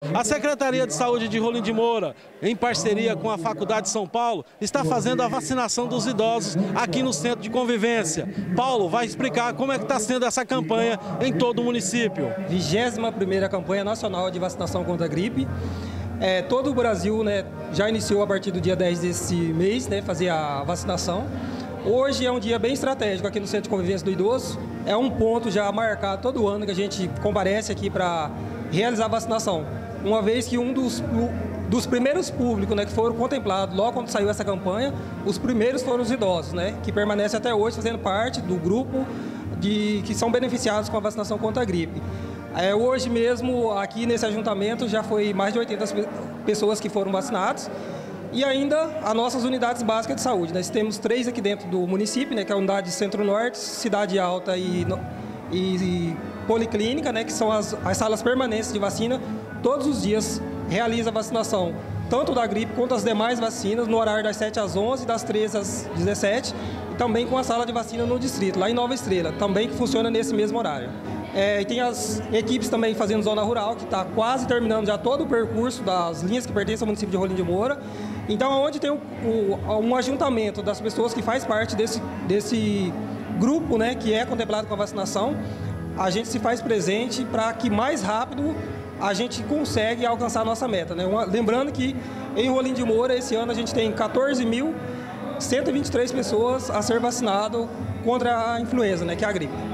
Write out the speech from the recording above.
A Secretaria de Saúde de Rolim de Moura, em parceria com a Faculdade de São Paulo, está fazendo a vacinação dos idosos aqui no Centro de Convivência. Paulo vai explicar como é que está sendo essa campanha em todo o município. 21ª campanha nacional de vacinação contra a gripe. Todo o Brasil, já iniciou a partir do dia 10 desse mês, fazer a vacinação. Hoje é um dia bem estratégico aqui no Centro de Convivência do Idoso. É um ponto já marcado todo ano que a gente comparece aqui para realizar a vacinação. Uma vez que um dos primeiros públicos que foram contemplados logo quando saiu essa campanha, os primeiros foram os idosos, que permanecem até hoje fazendo parte do grupo que são beneficiados com a vacinação contra a gripe. Hoje mesmo, aqui nesse ajuntamento, já foi mais de 80 pessoas que foram vacinadas. E ainda as nossas unidades básicas de saúde. Nós temos 3 aqui dentro do município, que é a unidade Centro-Norte, Cidade Alta e Policlínica, que são as salas permanentes de vacina. Todos os dias realiza a vacinação, tanto da gripe quanto as demais vacinas, no horário das 7 às 11, das 13 às 17, e também com a sala de vacina no distrito, lá em Nova Estrela, também que funciona nesse mesmo horário. E tem as equipes também fazendo zona rural, que está quase terminando já todo o percurso das linhas que pertencem ao município de Rolim de Moura. Então, onde tem um ajuntamento das pessoas que faz parte desse grupo, que é contemplado com a vacinação, a gente se faz presente para que mais rápido a gente consegue alcançar a nossa meta. Lembrando que em Rolim de Moura, esse ano, a gente tem 14.123 pessoas a ser vacinado contra a influenza, que é a gripe.